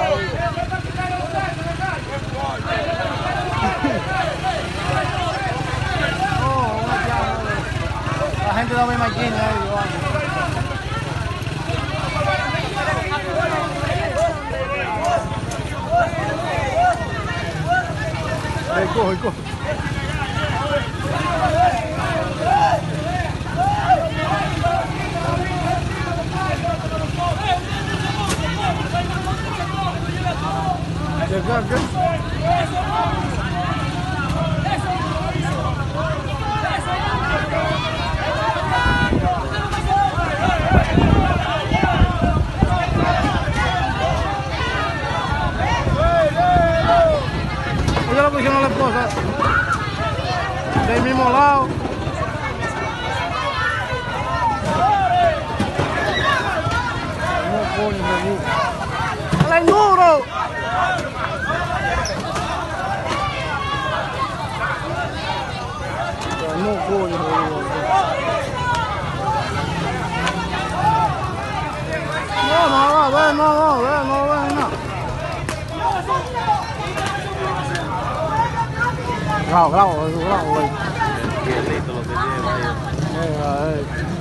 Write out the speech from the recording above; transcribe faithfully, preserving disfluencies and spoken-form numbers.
La gente no ve máquina ahí, ahí coge, coge. ¿Qué, qué, qué? Ella lo pusieron a la esposa del mismo lado. No coño, me gusta. ¡Dale duro! No coño, me gusta. No, no, no, no, no, no, no, no, no. Bravo, bravo, bravo, güey. Qué lindo lo que lleva ahí. Eh, eh.